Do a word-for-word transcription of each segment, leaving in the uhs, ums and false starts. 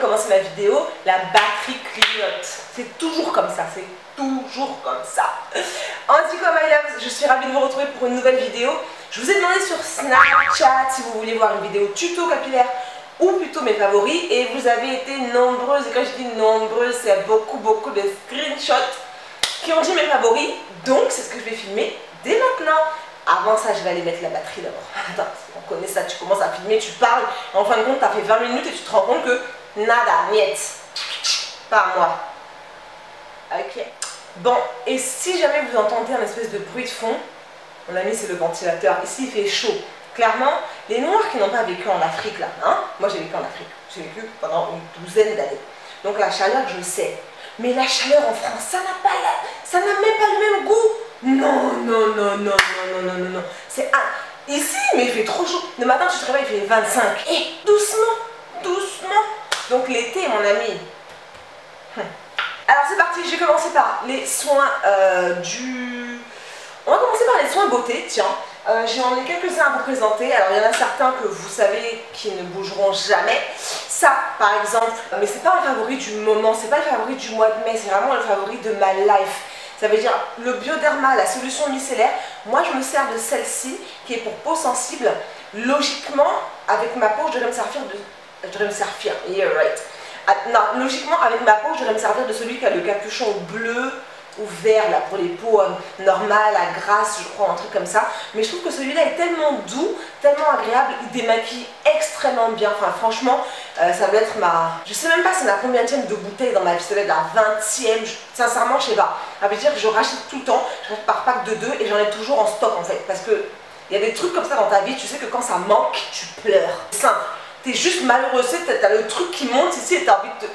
commencer ma vidéo, la batterie clignote. C'est toujours comme ça, c'est toujours comme ça. En tout cas, my loves, je suis ravie de vous retrouver pour une nouvelle vidéo. Je vous ai demandé sur Snapchat si vous vouliez voir une vidéo tuto capillaire ou plutôt mes favoris, et vous avez été nombreuses, et quand je dis nombreuses, c'est beaucoup beaucoup de screenshots qui ont dit mes favoris, donc c'est ce que je vais filmer dès maintenant. Avant ça, je vais aller mettre la batterie d'abord. Attends, on connaît ça, tu commences à filmer, tu parles, et en fin de compte, tu as fait vingt minutes et tu te rends compte que nada, niet, pas moi. Ok. Bon, et si jamais vous entendez un espèce de bruit de fond, mon ami, c'est le ventilateur. Ici, il fait chaud. Clairement, les Noirs qui n'ont pas vécu en Afrique, là, hein, moi j'ai vécu en Afrique, j'ai vécu pendant une douzaine d'années. Donc la chaleur, je sais. Mais la chaleur en France, ça n'a pas la... ça n'a même pas le même goût. Non, non, non, non, non, non, non, non, non. C'est un... Ici, mais il fait trop chaud. Le matin, tu te réveilles, il fait vingt-cinq. Et doucement, doucement. Donc l'été, mon ami. Hum. Alors c'est parti, je vais commencer par les soins euh, du... On va commencer par les soins beauté, tiens. Euh, J'en ai quelques-uns à vous présenter. Alors il y en a certains que vous savez qui ne bougeront jamais. Ça par exemple, mais c'est pas un favori du moment, c'est pas le favori du mois de mai, c'est vraiment le favori de ma life. Ça veut dire le Bioderma, la solution micellaire. Moi je me sers de celle-ci qui est pour peau sensible. Logiquement, avec ma peau, je devrais me servir de... Je devrais me servir, yeah right. Ah, non, logiquement avec ma peau, je devrais me servir de celui qui a le capuchon bleu ou vert là pour les peaux euh, normales, à grasse, je crois, un truc comme ça. Mais je trouve que celui-là est tellement doux, tellement agréable, il démaquille extrêmement bien. Enfin franchement, euh, ça doit être ma... Je sais même pas c'est la combienième de bouteille dans ma vie, ça doit être la vingtième, je... sincèrement je sais pas. Ça veut dire que je rachète tout le temps, je rachète par pack de deux et j'en ai toujours en stock en fait. Parce que il y a des trucs comme ça dans ta vie, tu sais que quand ça manque, tu pleures. C'est simple, t'es juste malheureux, t'as le truc qui monte ici et t'as envie de te...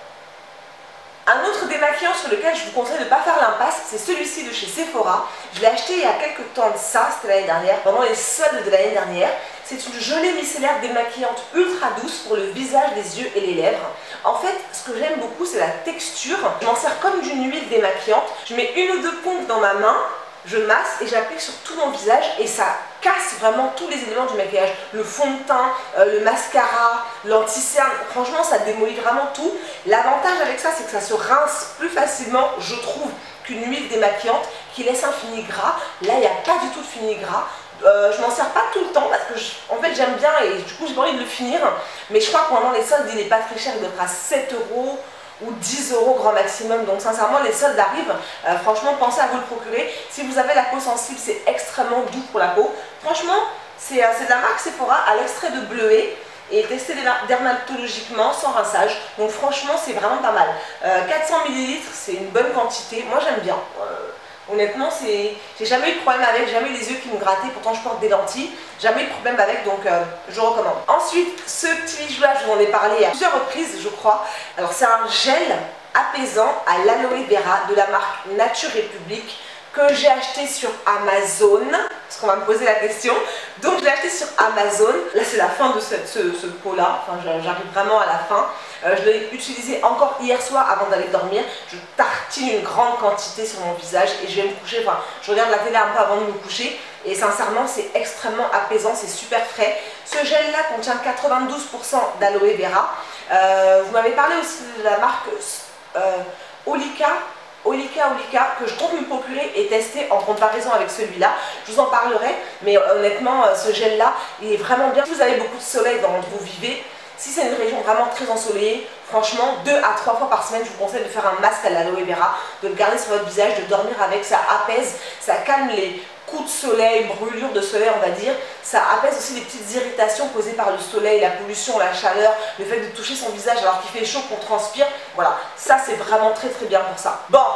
Un autre démaquillant sur lequel je vous conseille de ne pas faire l'impasse, c'est celui-ci de chez Sephora. Je l'ai acheté il y a quelques temps de ça, c'était l'année dernière, pendant les soldes de l'année dernière. C'est une gelée micellaire démaquillante ultra douce pour le visage, les yeux et les lèvres. En fait, ce que j'aime beaucoup, c'est la texture. Je m'en sers comme d'une huile démaquillante. Je mets une ou deux pompes dans ma main, je masse et j'applique sur tout mon visage et ça casse vraiment tous les éléments du maquillage. Le fond de teint, euh, le mascara, l'anti-cerne, franchement ça démolit vraiment tout. L'avantage avec ça, c'est que ça se rince plus facilement, je trouve, qu'une huile démaquillante qui laisse un fini gras. Là, il n'y a pas du tout de fini gras. Euh, je m'en sers pas tout le temps parce que je, en fait j'aime bien et du coup j'ai pas envie de le finir. Mais je crois que pendant les soldes, il n'est pas très cher, il doit être à sept euros ou dix euros grand maximum. Donc sincèrement les soldes arrivent, euh, franchement pensez à vous le procurer. Si vous avez la peau sensible, c'est extrêmement doux pour la peau. Franchement c'est euh, de la marque Sephora à l'extrait de bleuet et testé dermatologiquement sans rinçage. Donc franchement c'est vraiment pas mal. euh, quatre cents millilitres c'est une bonne quantité, moi j'aime bien. euh, Honnêtement, j'ai jamais eu de problème avec, jamais eu les yeux qui me grattaient, pourtant je porte des lentilles, jamais eu de problème avec, donc euh, je recommande. Ensuite, ce petit bijou-là, je vous en ai parlé à plusieurs reprises, je crois. Alors c'est un gel apaisant à l'aloe vera de la marque Nature République que j'ai acheté sur Amazon, parce qu'on va me poser la question. Donc je l'ai acheté sur Amazon. Là c'est la fin de cette, ce, ce pot-là, enfin, j'arrive vraiment à la fin. Euh, je l'ai utilisé encore hier soir avant d'aller dormir. Je tartine une grande quantité sur mon visage et je vais me coucher, enfin je regarde la télé un peu avant de me coucher et sincèrement c'est extrêmement apaisant, c'est super frais. Ce gel là contient quatre-vingt-douze pour cent d'aloe vera. Euh, vous m'avez parlé aussi de la marque euh, Olika. Olika Olika que je compte me procurer et tester en comparaison avec celui-là. Je vous en parlerai, mais honnêtement ce gel là il est vraiment bien. Si vous avez beaucoup de soleil dans l'endroit où vous vivez, si c'est une région vraiment très ensoleillée, franchement deux à trois fois par semaine je vous conseille de faire un masque à l'aloe vera, de le garder sur votre visage, de dormir avec, ça apaise, ça calme les coups de soleil, brûlures de soleil on va dire, ça apaise aussi les petites irritations causées par le soleil, la pollution, la chaleur, le fait de toucher son visage alors qu'il fait chaud, qu'on transpire, voilà, ça c'est vraiment très très bien pour ça. Bon,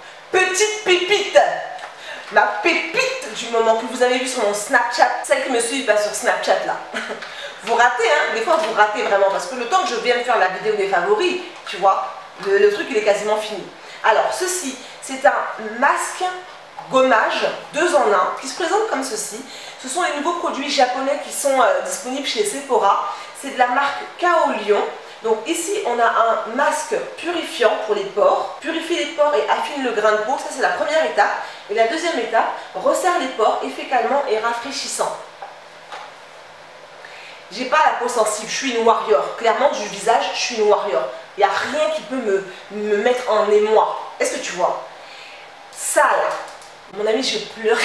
petite pépite, ma pépite du moment que vous avez vu sur mon Snapchat, celle qui me suit pas sur Snapchat là, vous ratez hein, des fois vous ratez vraiment parce que le temps que je viens de faire la vidéo des favoris, tu vois, le, le truc il est quasiment fini. Alors ceci, c'est un masque gommage deux en un qui se présente comme ceci. Ce sont les nouveaux produits japonais qui sont euh, disponibles chez Sephora. C'est de la marque Kaolion. Donc ici on a un masque purifiant pour les pores, purifie les pores et affine le grain de peau, ça c'est la première étape. Et la deuxième étape, resserre les pores, effet calmant et rafraîchissant. j'ai pas la peau sensible, je suis une warrior. Clairement, du visage, je suis une warrior. Il n'y a rien qui peut me, me mettre en émoi. Est-ce que tu vois? Ça là, mon ami, je pleurais.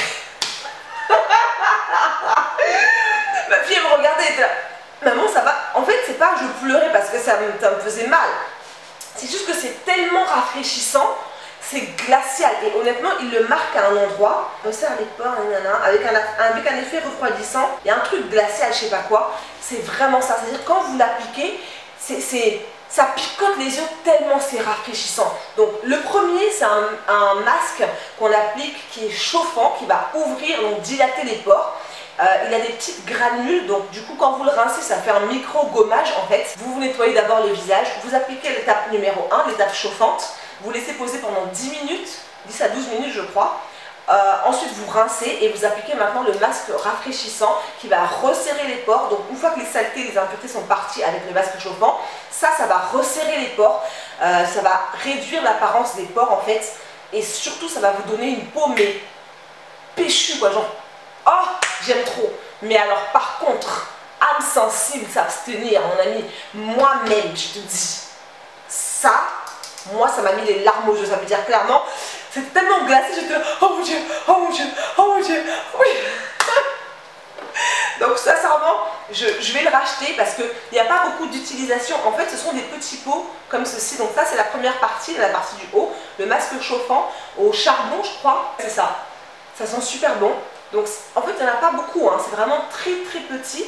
Ma fille elle me regardait et était là, maman ça va. En fait c'est pas je pleurais parce que ça me, ça me faisait mal. C'est juste que c'est tellement rafraîchissant, c'est glacial. Et honnêtement il le marque à un endroit, on serre les pores, avec un, avec un effet refroidissant. Il y a un truc glacial, je sais pas quoi. C'est vraiment ça. C'est-à-dire quand vous l'appliquez, c'est... ça picote les yeux tellement c'est rafraîchissant. Donc le premier c'est un, un masque qu'on applique qui est chauffant, qui va ouvrir, donc dilater les pores. Euh, il a des petites granules, donc du coup quand vous le rincez ça fait un micro gommage en fait. Vous vous nettoyez d'abord le visage, vous appliquez l'étape numéro un, l'étape chauffante. Vous laissez poser pendant dix minutes, dix à douze minutes je crois. Euh, ensuite vous rincez et vous appliquez maintenant le masque rafraîchissant qui va resserrer les pores. Donc une fois que les saletés, les impuretés sont parties avec le masque chauffant, ça, ça va resserrer les pores, euh, ça va réduire l'apparence des pores en fait. Et surtout ça va vous donner une peau mais péchue quoi, genre oh j'aime trop. Mais alors par contre, âme sensible, s'abstenir mon ami, moi-même je te dis, ça, moi ça m'a mis les larmes aux yeux, ça veut dire clairement. C'est tellement glacé, j'étais là, oh mon dieu, oh mon dieu, oh mon dieu, oh mon dieu. Donc sincèrement, je, je vais le racheter parce qu'il n'y a pas beaucoup d'utilisation. En fait, ce sont des petits pots comme ceci. Donc ça, c'est la première partie, la partie du haut. Le masque chauffant au charbon, je crois. C'est ça. Ça sent super bon. Donc en fait, il n'y en a pas beaucoup. Hein. C'est vraiment très très petit.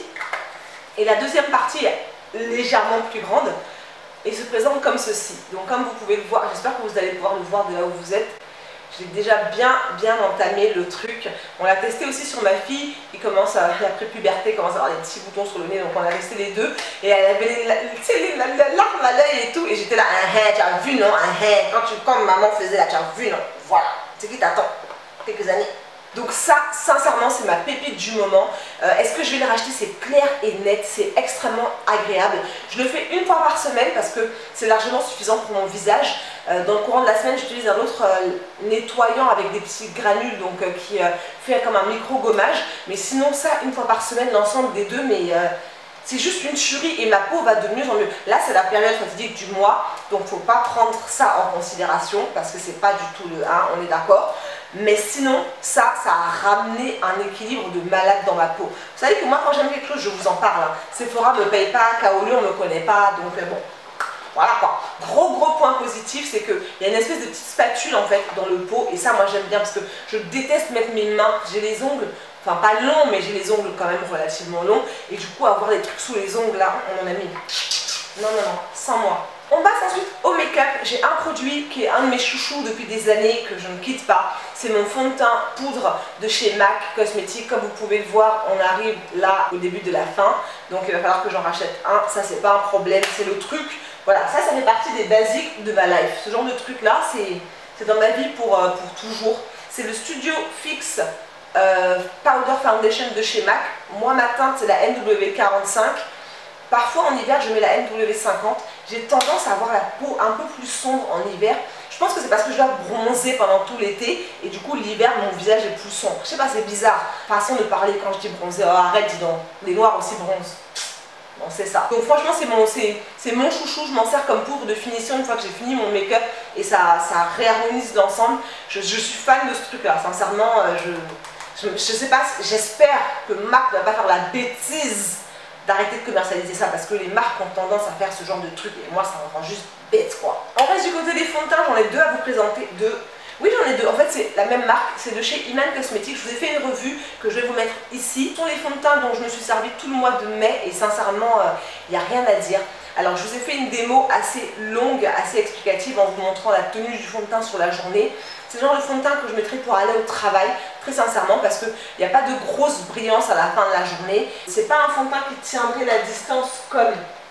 Et la deuxième partie est légèrement plus grande et se présente comme ceci. Donc comme vous pouvez le voir, j'espère que vous allez pouvoir le voir de là où vous êtes. J'ai déjà bien bien entamé le truc. On l'a testé aussi sur ma fille qui commence à la prépuberté, commence à avoir des petits boutons sur le nez, donc on a testé les deux. Et elle avait les, les, la, la larme à l'œil et tout. Et j'étais là, ah, tu as vu non, ah, quand, tu, quand maman faisait là, tu as vu non. Voilà, c'est qui t'attend quelques années. Donc ça, sincèrement, c'est ma pépite du moment. Euh, Est-ce que je vais le racheter? C'est clair et net, c'est extrêmement agréable. Je le fais une fois par semaine parce que c'est largement suffisant pour mon visage. Euh, dans le courant de la semaine, j'utilise un autre euh, nettoyant avec des petits granules donc, euh, qui euh, fait comme un micro-gommage. Mais sinon, ça, une fois par semaine, l'ensemble des deux, mais... Euh, c'est juste une tuerie et ma peau va de mieux en mieux. Là, c'est la période fatidique du mois, donc il ne faut pas prendre ça en considération parce que c'est pas du tout le un, on est d'accord. Mais sinon, ça, ça a ramené un équilibre de malade dans ma peau. Vous savez que moi, quand j'aime quelque chose, je vous en parle. Hein. Sephora ne me paye pas, Kaoru, on ne me connaît pas, donc euh, bon. Voilà quoi. Gros gros point positif, c'est qu'il y a une espèce de petite spatule en fait dans le pot. Et ça, moi j'aime bien parce que je déteste mettre mes mains. J'ai les ongles, enfin pas longs, mais j'ai les ongles quand même relativement longs. Et du coup, avoir des trucs sous les ongles là, on en a mis. Non, non, non, sans moi. On passe ensuite au make-up. J'ai un produit qui est un de mes chouchous depuis des années que je ne quitte pas. C'est mon fond de teint poudre de chez MAC Cosmetics. Comme vous pouvez le voir, on arrive là au début de la fin. Donc il va falloir que j'en rachète un. Ça, c'est pas un problème, c'est le truc. Voilà, ça, ça fait partie des basiques de ma life. Ce genre de truc-là, c'est dans ma vie pour, euh, pour toujours. C'est le Studio Fix euh, Powder Foundation de chez MAC. Moi, ma teinte, c'est la N W quarante-cinq. Parfois, en hiver, je mets la N W cinquante. J'ai tendance à avoir la peau un peu plus sombre en hiver. Je pense que c'est parce que je dois bronzer pendant tout l'été. Et du coup, l'hiver, mon visage est plus sombre. Je sais pas, c'est bizarre. Façon de parler quand je dis bronzer. Oh, arrête, dis donc. Les noirs aussi bronzent. Bon, c'est ça. Donc franchement, c'est mon, c'est mon chouchou. Je m'en sers comme poudre de finition une fois que j'ai fini mon make-up. Et ça, ça réharmonise l'ensemble. Je, je suis fan de ce truc-là. Sincèrement, je, je, je sais pas, j'espère que MAC ne va pas faire la bêtise d'arrêter de commercialiser ça. Parce que les marques ont tendance à faire ce genre de truc. Et moi, ça me rend juste bête, quoi. On reste du côté des fonds de teint. J'en ai deux à vous présenter. Deux. Oui, j'en ai deux. En fait, c'est la même marque. C'est de chez Iman Cosmetics. Je vous ai fait une revue que je vais vous mettre ici. Ce sont les fonds de teint dont je me suis servi tout le mois de mai. Et sincèrement, il n'y a rien à dire. Alors, je vous ai fait une démo assez longue, assez explicative en vous montrant la tenue du fond de teint sur la journée. C'est le genre de fond de teint que je mettrai pour aller au travail, très sincèrement, parce qu'il n'y a pas de grosse brillance à la fin de la journée. C'est pas un fond de teint qui tiendrait la distance comme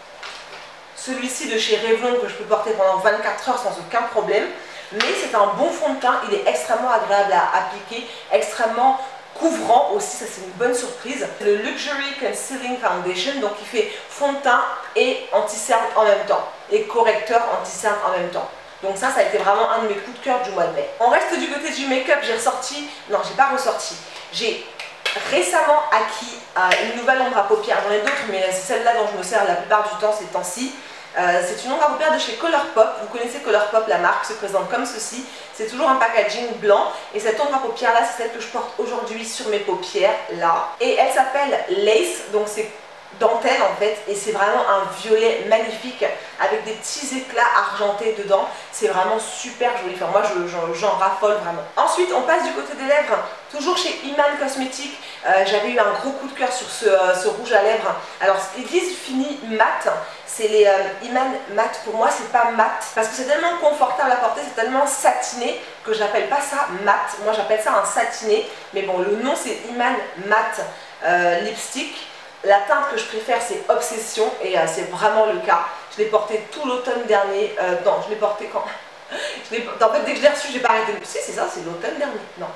celui-ci de chez Revlon que je peux porter pendant vingt-quatre heures sans aucun problème. Mais c'est un bon fond de teint, il est extrêmement agréable à appliquer, extrêmement couvrant aussi, ça c'est une bonne surprise. C'est le Luxury Concealing Foundation, donc il fait fond de teint et anti-cerne en même temps, et correcteur anti-cerne en même temps. Donc ça, ça a été vraiment un de mes coups de cœur du mois de mai. On reste du côté du make-up, j'ai ressorti, non j'ai pas ressorti, j'ai récemment acquis euh, une nouvelle ombre à paupières. J'en ai d'autres, mais c'est celle-là dont je me sers la plupart du temps ces temps-ci. Euh, c'est une ombre à paupières de chez Colourpop. Vous connaissez Colourpop, la marque se présente comme ceci. C'est toujours un packaging blanc. Et cette ombre à paupières là, c'est celle que je porte aujourd'hui sur mes paupières là. Et elle s'appelle Lace, donc c'est dentelle en fait, et c'est vraiment un violet magnifique avec des petits éclats argentés dedans. C'est vraiment super joli. Enfin, moi j'en je, j'en raffole vraiment. Ensuite on passe du côté des lèvres, toujours chez Iman Cosmetics. euh, j'avais eu un gros coup de cœur sur ce, euh, ce rouge à lèvres. Alors ils disent fini mat, c'est les euh, Iman mat. Pour moi c'est pas mat parce que c'est tellement confortable à porter, c'est tellement satiné que j'appelle pas ça mat. Moi j'appelle ça un satiné, mais bon, le nom c'est Iman mat euh, lipstick. La teinte que je préfère c'est Obsession et euh, c'est vraiment le cas. Je l'ai porté tout l'automne dernier. Euh, non, je l'ai porté quand je En fait, dès que je l'ai reçu, j'ai pas arrêté. Si, c'est ça, c'est l'automne dernier. Non.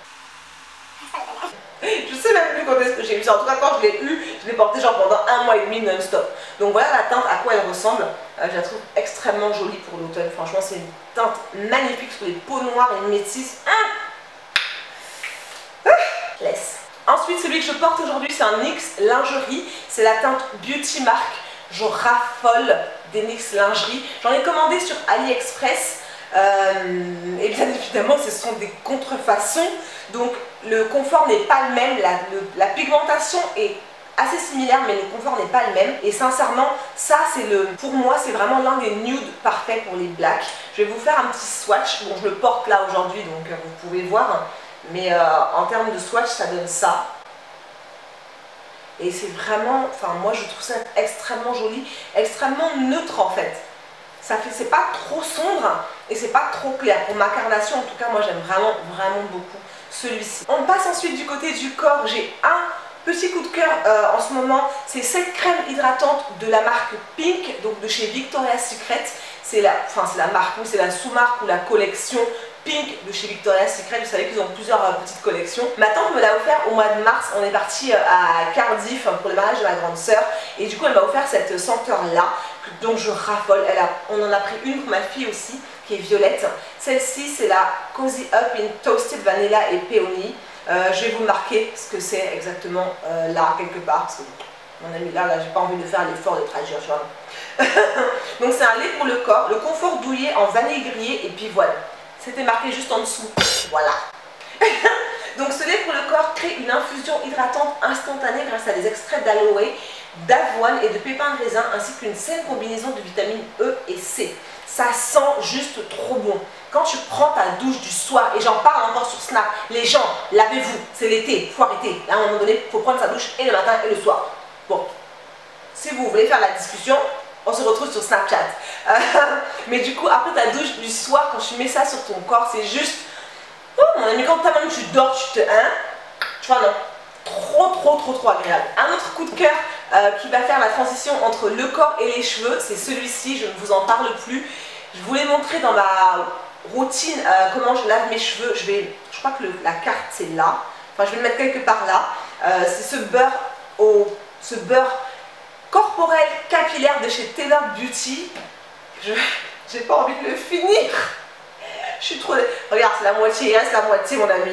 Je sais même plus quand est-ce que j'ai eu ça. En tout cas, quand je l'ai eu, je l'ai porté genre pendant un mois et demi non-stop. Donc voilà la teinte, à quoi elle ressemble. Euh, je la trouve extrêmement jolie pour l'automne. Franchement, c'est une teinte magnifique sur les peaux noires et métisses. Ah Laisse. Ensuite, celui que je porte aujourd'hui, c'est un NYX lingerie. C'est la teinte Beauty Mark. Je raffole des NYX lingerie. J'en ai commandé sur AliExpress. Euh, et bien évidemment, ce sont des contrefaçons. Donc, le confort n'est pas le même. La, le, la pigmentation est assez similaire, mais le confort n'est pas le même. Et sincèrement, ça, c'est le, pour moi, c'est vraiment l'un des nudes parfaits pour les blacks. Je vais vous faire un petit swatch. Bon, je le porte là aujourd'hui, donc euh, vous pouvez voir. Mais euh, en termes de swatch, ça donne ça. Et c'est vraiment, enfin moi je trouve ça extrêmement joli, extrêmement neutre en fait. Ça fait, c'est pas trop sombre et c'est pas trop clair. Pour ma carnation, en tout cas, moi j'aime vraiment, vraiment beaucoup celui-ci. On passe ensuite du côté du corps. J'ai un petit coup de cœur euh, en ce moment. C'est cette crème hydratante de la marque Pink, donc de chez Victoria's Secret. C'est la, enfin c'est la marque, ou c'est la sous-marque ou la collection Pink de chez Victoria's Secret. Vous savez qu'ils ont plusieurs euh, petites collections. Ma tante me l'a offert au mois de mars. On est parti euh, à Cardiff pour le mariage de ma grande sœur. Et du coup, elle m'a offert cette senteur-là, dont je raffole. Elle a, on en a pris une pour ma fille aussi, qui est violette. Celle-ci, c'est la Cozy Up in Toasted Vanilla et Peony. Euh, je vais vous marquer ce que c'est exactement euh, là, quelque part. Parce que mon ami là, là j'ai pas envie de faire l'effort de traduire. Donc c'est un lait pour le corps, le confort douillet en vanille grillée, et puis voilà. C'était marqué juste en dessous. Voilà. Donc ce lait pour le corps crée une infusion hydratante instantanée grâce à des extraits d'aloe, d'avoine et de pépins de raisin, ainsi qu'une saine combinaison de vitamines E et C. Ça sent juste trop bon. Quand tu prends ta douche du soir, et j'en parle encore sur Snap, les gens, lavez-vous, c'est l'été, il faut arrêter. Là, à un moment donné, il faut prendre sa douche et le matin et le soir. Bon, si vous voulez faire la discussion, on se retrouve sur Snapchat. Euh, mais du coup, après ta douche du soir, quand tu mets ça sur ton corps, c'est juste... Oh mon ami, quand toi même tu dors, tu te... Hein, tu vois, non. Trop, trop, trop, trop agréable. Un autre coup de cœur euh, qui va faire la transition entre le corps et les cheveux, c'est celui-ci, je ne vous en parle plus. Je vous l'ai montré dans ma routine, euh, comment je lave mes cheveux. Je vais... Je crois que le, la carte, c'est là. Enfin, je vais le mettre quelque part là. Euh, c'est ce beurre au... Ce beurre corporel capillaire de chez Taylor Beauty. Je j'ai pas envie de le finir. Je suis trop... Regarde, c'est la moitié, il reste la moitié, mon ami.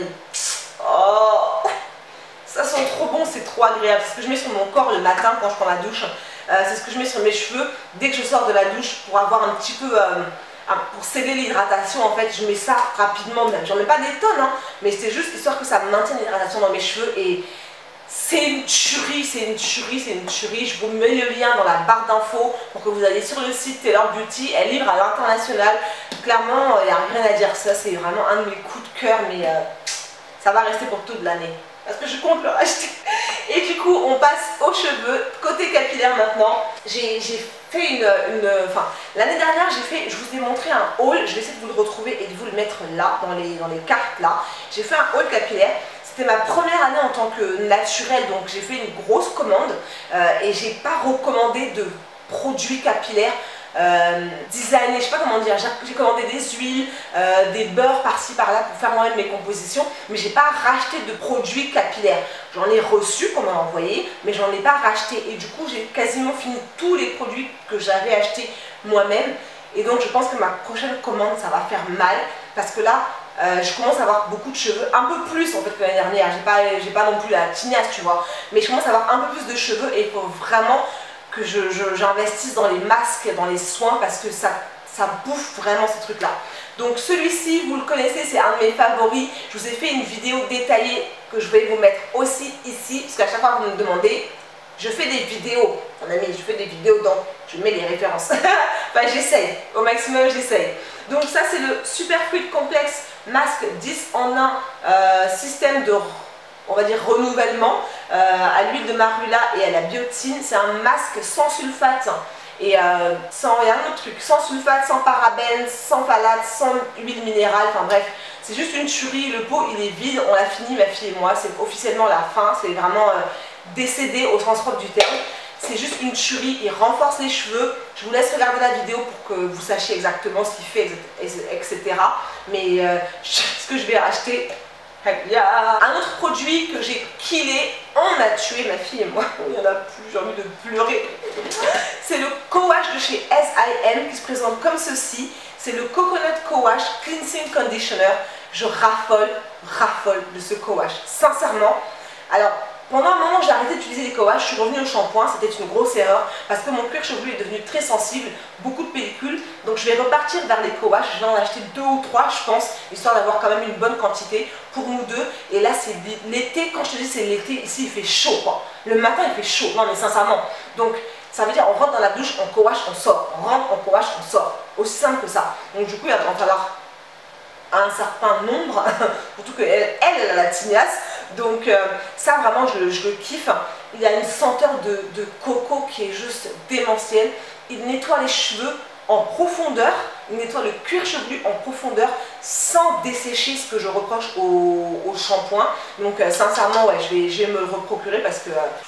Oh, ça sent trop bon, c'est trop agréable. C'est ce que je mets sur mon corps le matin quand je prends ma douche. Euh, c'est ce que je mets sur mes cheveux dès que je sors de la douche pour avoir un petit peu... Euh, pour sceller l'hydratation. En fait, je mets ça rapidement. J'en mets pas des tonnes, hein, mais c'est juste histoire que ça maintienne l'hydratation dans mes cheveux. Et c'est une tuerie, c'est une tuerie, c'est une tuerie. Je vous mets le lien dans la barre d'infos pour que vous alliez sur le site Taylor Beauty. Elle livre à l'international. Clairement, il n'y a rien à dire. Ça, c'est vraiment un de mes coups de cœur, mais euh, ça va rester pour toute l'année. Parce que je compte le racheter. Et du coup, on passe aux cheveux. Côté capillaire maintenant, j'ai fait une... une enfin, l'année dernière, j'ai fait... Je vous ai montré un haul. Je vais essayer de vous le retrouver et de vous le mettre là, dans les, dans les cartes là. J'ai fait un haul capillaire. C'était ma première année en tant que naturelle, donc j'ai fait une grosse commande euh, et j'ai pas recommandé de produits capillaires euh, designés, je sais pas comment dire. J'ai commandé des huiles, euh, des beurres par-ci par-là pour faire moi-même mes compositions, mais j'ai pas racheté de produits capillaires. J'en ai reçu qu'on m'a envoyé, mais j'en ai pas racheté et du coup j'ai quasiment fini tous les produits que j'avais achetés moi-même. Et donc je pense que ma prochaine commande, ça va faire mal. parce que là, euh, je commence à avoir beaucoup de cheveux, un peu plus en fait que l'année dernière. J'ai pas, j'ai pas non plus la tignasse, tu vois, mais je commence à avoir un peu plus de cheveux et il faut vraiment que je, je, j'investisse dans les masques, dans les soins, parce que ça, ça bouffe vraiment ces trucs-là. Donc celui-ci, vous le connaissez, c'est un de mes favoris. Je vous ai fait une vidéo détaillée que je vais vous mettre aussi ici, parce qu'à chaque fois que vous me demandez, je fais des vidéos, mon ami, je fais des vidéos donc je mets les références. Enfin, j'essaye, au maximum j'essaye. Donc ça c'est le Superfruit Complex Masque dix en un, euh, système de, on va dire, renouvellement euh, à l'huile de marula et à la biotine. C'est un masque sans sulfate et euh, sans rien d'autre truc, sans sulfate, sans parabènes, sans phtalates, sans huile minérale, enfin bref, c'est juste une tuerie. Le pot il est vide, on l'a fini ma fille et moi, c'est officiellement la fin, c'est vraiment euh, décédé au sens propre du terme. C'est juste une tuerie, il renforce les cheveux. Je vous laisse regarder la vidéo pour que vous sachiez exactement ce qu'il fait, et cetera. Mais euh, ce que je vais acheter, un autre produit que j'ai killé, on a tué ma fille et moi, il n'y en a plus, j'ai envie de pleurer. C'est le co-wash de chez S I M qui se présente comme ceci. C'est le Coconut Co-Wash Cleansing Conditioner. Je raffole, raffole de ce co-wash, sincèrement. Alors, pendant un moment, j'ai arrêté d'utiliser les co-wash, je suis revenue au shampoing, c'était une grosse erreur parce que mon cuir chevelu est devenu très sensible, beaucoup de pellicules, donc je vais repartir vers les co-wash, je vais en acheter deux ou trois je pense, histoire d'avoir quand même une bonne quantité pour nous deux. Et là c'est l'été, quand je te dis c'est l'été, ici il fait chaud quoi, le matin il fait chaud, non mais sincèrement, donc ça veut dire on rentre dans la douche, on co-wash, on sort, on rentre, on co-wash, on sort, aussi simple que ça. Donc du coup il va falloir un certain nombre, surtout qu'elle elle, elle a la tignasse, donc euh, ça vraiment je, je le kiffe. Il a une senteur de, de coco qui est juste démentielle. Il nettoie les cheveux en profondeur, il nettoie le cuir chevelu en profondeur sans dessécher, ce que je reproche au, au shampoing. Donc euh, sincèrement ouais, je vais, je vais me le reprocurer parce que euh,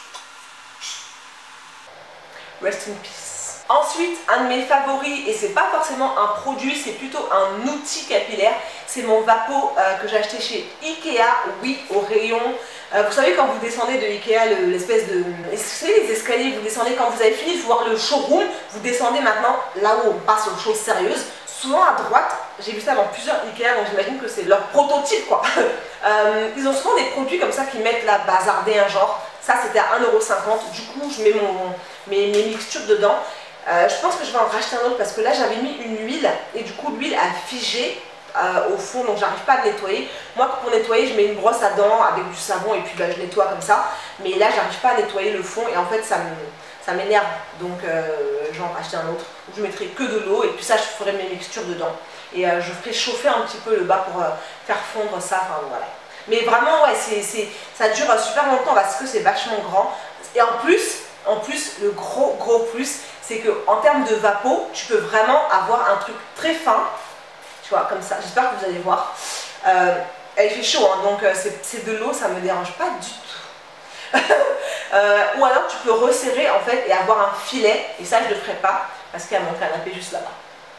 rest in peace. Ensuite, un de mes favoris, et c'est pas forcément un produit, c'est plutôt un outil capillaire, c'est mon Vapo euh, que j'ai acheté chez Ikea, oui, au rayon. Euh, vous savez, quand vous descendez de Ikea, l'espèce de... Vous savez, les escaliers, vous descendez, quand vous avez fini de voir le showroom, vous descendez maintenant là où on passe aux choses sérieuses. Souvent à droite, j'ai vu ça dans plusieurs Ikea, donc j'imagine que c'est leur prototype, quoi. euh, ils ont souvent des produits comme ça qui mettent là, bazarder un genre. Ça, c'était à un euro cinquante, du coup, je mets mon, mes, mes mixtures dedans. Euh, je pense que je vais en racheter un autre parce que là j'avais mis une huile et du coup l'huile a figé euh, au fond, donc j'arrive pas à le nettoyer. Moi pour nettoyer je mets une brosse à dents avec du savon et puis bah, je nettoie comme ça, mais là j'arrive pas à nettoyer le fond et en fait ça m'énerve, donc euh, je vais en racheter un autre où je mettrai que de l'eau et puis ça je ferai mes mixtures dedans et euh, je ferai chauffer un petit peu le bas pour euh, faire fondre ça, enfin voilà. Mais vraiment ouais, c'est, c'est, ça dure super longtemps parce que c'est vachement grand et en plus, en plus le gros gros plus c'est qu'en termes de vapo, tu peux vraiment avoir un truc très fin, tu vois, comme ça, j'espère que vous allez voir. Euh, elle fait chaud, hein, donc euh, c'est de l'eau, ça ne me dérange pas du tout. euh, ou alors tu peux resserrer en fait et avoir un filet, et ça je ne le ferai pas, parce qu'il y a mon canapé juste là-bas.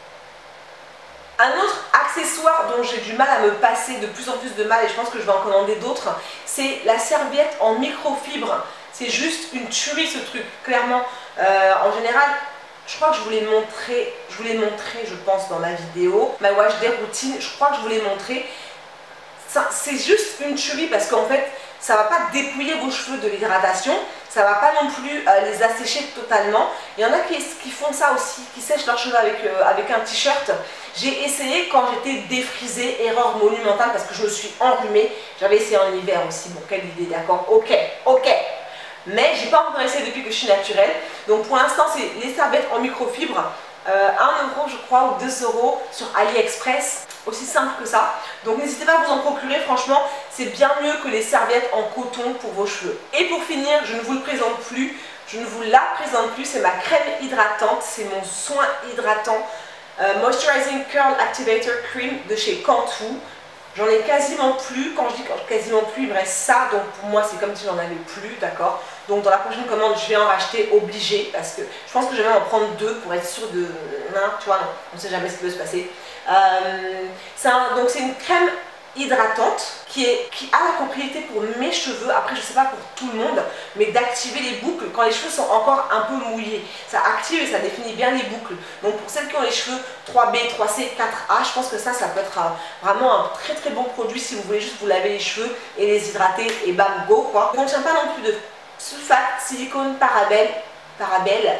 Un autre accessoire dont j'ai du mal à me passer, de plus en plus de mal, et je pense que je vais en commander d'autres, c'est la serviette en microfibre. C'est juste une tuerie ce truc, clairement. Euh, en général, je crois que je vous l'ai montré, je vous l'ai montré, je pense, dans ma vidéo. Ma wash day routine, je crois que je vous l'ai montré. C'est juste une tuerie parce qu'en fait, ça ne va pas dépouiller vos cheveux de l'hydratation, ça ne va pas non plus euh, les assécher totalement. Il y en a qui, qui font ça aussi, qui sèchent leurs cheveux avec, euh, avec un t-shirt. J'ai essayé quand j'étais défrisée, erreur monumentale parce que je me suis enrhumée. J'avais essayé en hiver aussi, bon quelle idée, d'accord, ok, ok. Mais j'ai pas encore essayé depuis que je suis naturelle. Donc pour l'instant c'est les serviettes en microfibre, euh, un euro je crois ou deux euros sur AliExpress, aussi simple que ça. Donc n'hésitez pas à vous en procurer, franchement c'est bien mieux que les serviettes en coton pour vos cheveux. Et pour finir, je ne vous le présente plus, je ne vous la présente plus, c'est ma crème hydratante, c'est mon soin hydratant euh, Moisturizing Curl Activator Cream de chez Cantu. J'en ai quasiment plus, quand je dis quasiment plus, il me reste ça, donc pour moi c'est comme si j'en avais plus, d'accord. Donc dans la prochaine commande, je vais en racheter obligé, parce que je pense que je vais en prendre deux pour être sûre de... Non, tu vois, non, on ne sait jamais ce qui peut se passer. Euh, un, donc c'est une crème hydratante qui, est, qui a la propriété pour mes cheveux, après je sais pas pour tout le monde, mais d'activer les boucles quand les cheveux sont encore un peu mouillés. Ça active et ça définit bien les boucles. Donc pour celles qui ont les cheveux trois B, trois C, quatre A, je pense que ça, ça peut être un, vraiment un très très bon produit si vous voulez juste vous laver les cheveux et les hydrater et bam go quoi. Il ne contient pas non plus de sulfate, silicone, parabène, parabène.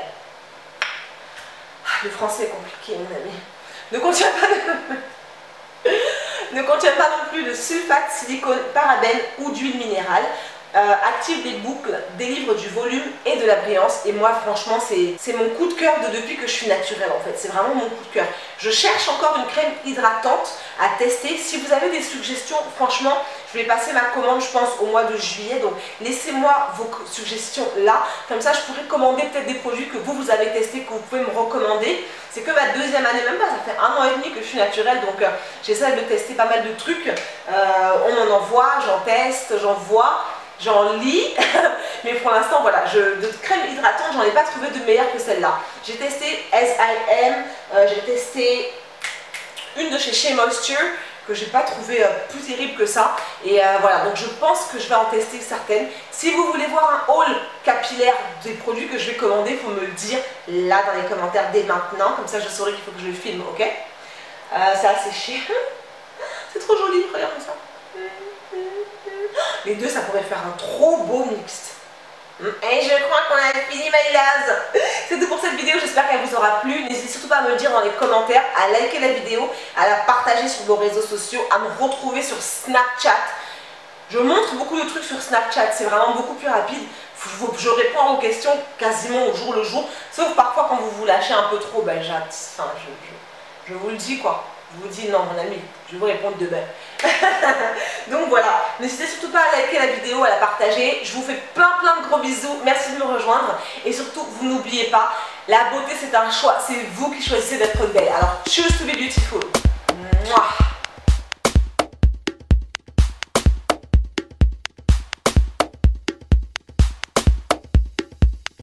Ah, le français est compliqué mon ami. Ne contient pas de... ne contient pas non plus de sulfate, silicone, parabène ou d'huile minérale. Euh, active des boucles, délivre du volume et de la brillance. Et moi franchement c'est mon coup de cœur de depuis que je suis naturelle en fait. C'est vraiment mon coup de cœur. Je cherche encore une crème hydratante à tester. Si vous avez des suggestions, franchement je vais passer ma commande je pense au mois de juillet. Donc laissez-moi vos suggestions là. Comme ça je pourrais commander peut-être des produits que vous vous avez testés, que vous pouvez me recommander. C'est que ma deuxième année, même pas, ça fait un an et demi que je suis naturelle. Donc euh, j'essaie de tester pas mal de trucs. euh, On m'en envoie, j'en teste, j'en vois. J'en lis, mais pour l'instant, voilà, je, de crème hydratante, j'en ai pas trouvé de meilleure que celle-là. J'ai testé S I M, euh, j'ai testé une de chez Shea Moisture, que j'ai pas trouvé euh, plus terrible que ça. Et euh, voilà, donc je pense que je vais en tester certaines. Si vous voulez voir un haul capillaire des produits que je vais commander, il faut me le dire là dans les commentaires dès maintenant. Comme ça, je saurai qu'il faut que je le filme, ok? euh, Ça a séché. C'est trop joli, regardez ça. Les deux, ça pourrait faire un trop beau mixte. Et je crois qu'on a fini, my loves. C'est tout pour cette vidéo, j'espère qu'elle vous aura plu. N'hésitez surtout pas à me le dire dans les commentaires, à liker la vidéo, à la partager sur vos réseaux sociaux, à me retrouver sur Snapchat. Je montre beaucoup de trucs sur Snapchat, c'est vraiment beaucoup plus rapide. Je réponds à vos questions quasiment au jour le jour. Sauf parfois quand vous vous lâchez un peu trop, ben j'attends. Enfin, je, je, je vous le dis quoi. Je vous dis non mon ami, je vais vous répondre demain. Donc voilà, n'hésitez surtout pas à liker la vidéo, à la partager. Je vous fais plein plein de gros bisous, merci de me rejoindre. Et surtout, vous n'oubliez pas, la beauté c'est un choix, c'est vous qui choisissez d'être belle. Alors choose to be beautiful. Mouah.